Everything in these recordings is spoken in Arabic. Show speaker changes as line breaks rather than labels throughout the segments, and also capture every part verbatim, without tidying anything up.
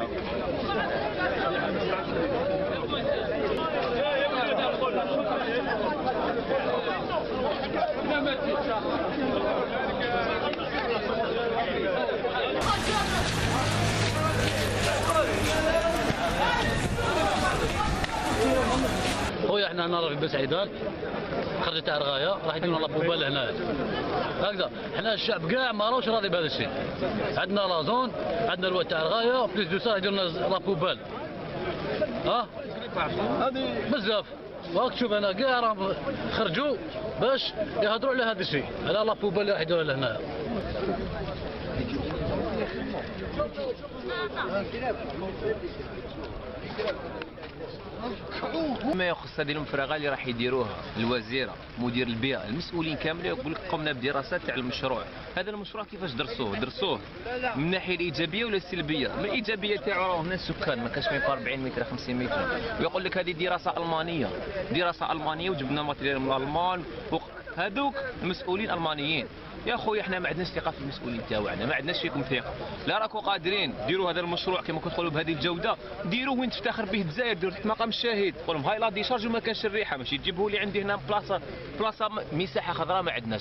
خويا احنا هنا في بسعيدان خرجة تاع رغايه راح يديروا لنا بوبال هنا هكذا. احنا الشعب كاع ما راهوش راضي بهذا الشيء. عندنا لازون، عندنا الواد تاع رغايه بليس دو سا يديروا لنا لا بوبال. ها هذه بزاف. وراك تشوف هنا كاع راهم خرجوا باش يهضروا على هذا الشيء، على لا بوبال اللي راح يديروها لهنا.
ما يخص هذه المفرغه اللي راح يديروها الوزيره مدير البيئه المسؤولين كاملين يقول لك قمنا بدراسات تاع المشروع. هذا المشروع كيفاش درسوه درسوه من الناحيه الايجابيه ولا السلبيه؟ من الايجابيه تاعو راه هنا السكان ما كاش ما يبقى أربعين متر خمسين متر، ويقول لك هذه دراسه المانيه دراسه المانيه وجبنا ماتريال من المان. هذوك المسؤولين المانيين. يا خويا احنا ما عندناش ثقه في المسؤولين تاعنا، ما عندناش فيكم ثقه. لا راكم قادرين ديروا هذا المشروع كما كتقولوا بهذه الجوده، ديروه وين تفتخر به الجزائر، ديروا مقام الشاهد، قول لهم هاي لا ديشارج وما كانش الريحه، ماشي تجيبوا لي عندي هنا بلاصه بلاصه مساحه خضراء ما عندناش.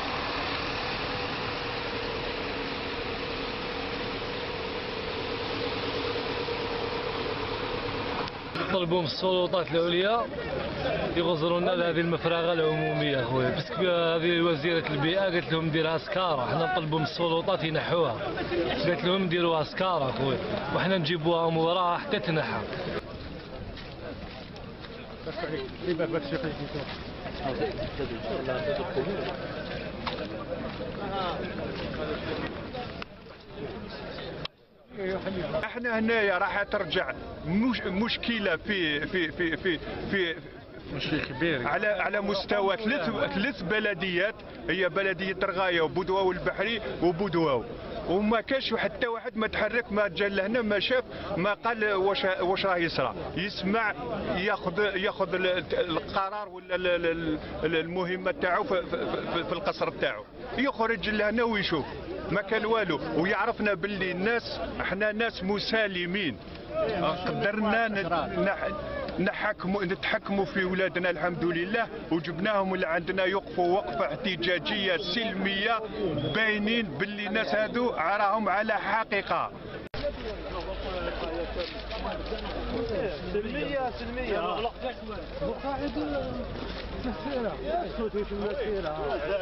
طلبوا من السلطات العليا يغزروا لنا هذه المفرغه العموميه خويا، باسكو هذه وزيره البيئه قالت لهم ديرها سكاره، حنا نطلبوا من السلطات ينحوها، قالت لهم نديروها سكاره خويا، وحنا نجيبوها موراها حتى تنحى.
احنا هنايا راح ترجع مش مشكله في في في في في
مشكل كبير
على على مستوى ثلاث ثلاث بلديات، هي بلديه رغايه وبودواو والبحري وبودواو، وما كاش حتى واحد ما تحرك، ما جا لهنا ما شاف ما قال واش واش راه يصرى، يسمع ياخذ ياخذ القرار ولا المهمه تاعو في, في, في القصر تاعو، يخرج لهنا ويشوف ما كان والو، ويعرفنا باللي الناس احنا ناس مسالمين، قدرنا نحكموا نتحكموا في ولادنا الحمد لله، وجبناهم اللي عندنا يوقفوا وقفه احتجاجيه سلميه، باينين باللي الناس هذو راهم على حقيقه.
سلميه سلميه وقاعد مسيره صوتي في المسيره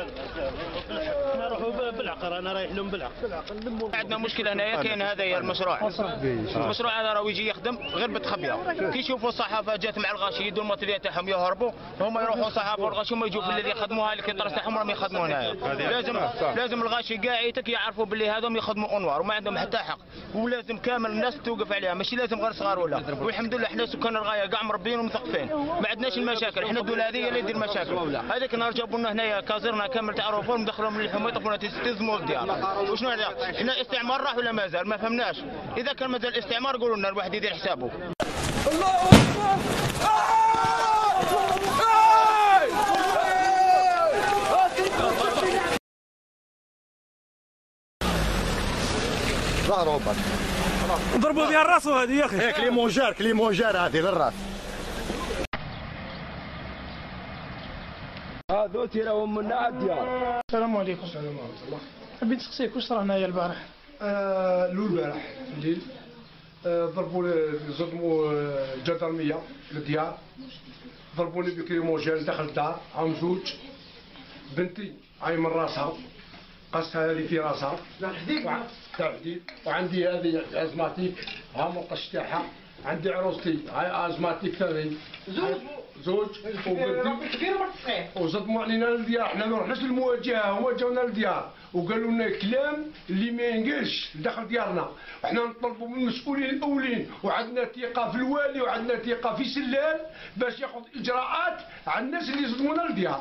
نروحوا بالعقر، انا رايح لهم بالعقل.
عندنا مشكله هنايا كاين هذا المشروع المشروع هذا راه يجي يخدم غير بالتخبيه، كي يشوفوا الصحافه جات مع الغاشي يدوا الماتريال تاعهم يهربوا، هما يروحوا الصحافه والغاشي هما يجوا في اللي يخدموها اللي كيطرس تاعهم راهم يخدموا هنايا. لازم لازم الغاشي كاعيتك يعرفوا باللي هذوم يخدموا انوار وما عندهم حتى حق، ولازم كامل الناس توقف عليها، ماشي لازم غير صغار ولا. والحمد لله احنا سكان الغايه كاع مربيين ومثقفين، ما عندناش المشاكل، احنا الدوله هذه هي اللي دير مشاكل. هذيك النهار جابوا لنا هنايا كازرنا كامل تاع روفور مدخلهم من الحومه يطفونا تزموا الديار. وشنو هذا؟ احنا استعمار راح ولا مازال؟ ما فهمناش. اذا كان مازال استعمار قولوا لنا الواحد يدير حسابه. الله اكبر!
ضربوا بها الراس هذه يا اخي.
هيك ليمونجار كليمونجار هذه للراس.
هذو تيراهم منا على الديار.
السلام عليكم. السلام ورحمة الله. حبيت نسقسيك واش صرا هنايا البارح؟
آه لو البارح في الليل آه ضربوا صدموا الجدرمية للديار، ضربوني بكليمونجان داخل الدار، عام زوج بنتي عاي من راسها قصها هذه في راسها تاع الحديد، وعندي هذه ازماتيك ها منقش تاعها، عندي عروستي هاي ازماتيك ثاني زوج زوج وبنتي وصدموا علينا للديار، احنا ما رحناش للمواجهه، هما جاونا للديار وقالوا لنا كلام اللي ما ينقلش داخل ديارنا، احنا نطلبوا من المسؤولين الاولين، وعندنا ثقه في الوالي وعندنا ثقه في سلال باش ياخذ اجراءات على الناس اللي صدمونا للديار.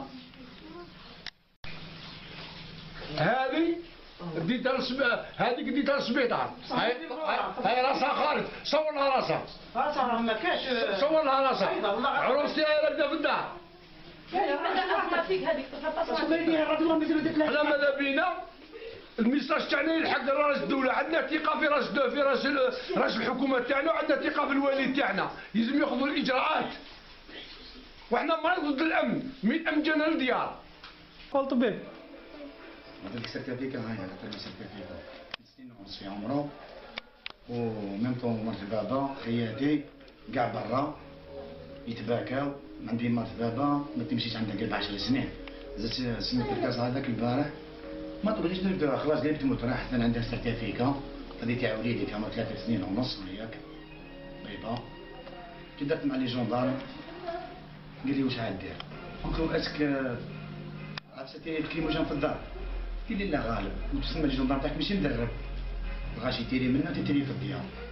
هذه ديتها للسبيطار، هذيك ديتها للسبيطار، هاي هاي راسها خارج، صور لها راسها.
راسها ما كاش.
صور لها راسها. عروستي هاي راقده في الدار.
هذيك هذيك هذيك
احنا ماذا بينا الميساج تاعنا يلحق لراس الدوله، عندنا ثقه في راس في راس راس الحكومه تاعنا، وعندنا ثقه في الوالي تاعنا، لازم ياخذوا الاجراءات. وحنا ما ضد الامن، مي الامن جانا للديار.
قول طبيب.
هذاك السيرتيفيكا هاي هذاك السيرتيفيكا سنين ونص في عمره، وميم طون مرت بابا خياتي كاع برا يتباكاو. عندي مرت بابا ما تمشيش عندها قرب عشر سنين، زدت سميت الكاس هذاك البارح ما تبغيش نبدا خلاص قلت تموت راح حتى عندها سيرتيفيكا. هذه تاع وليدي كان ثلاث سنين ونص وياك طيبه. كي درت مع لي جوندارم قال لي واش غادير؟ قلت له اسك عرفتي كيما جا في الدار؟ قال لي لا غالب، وتسمى لي جوندارم تاعك ماشي مدرب، الغاشي تيري منه تيري في الديار.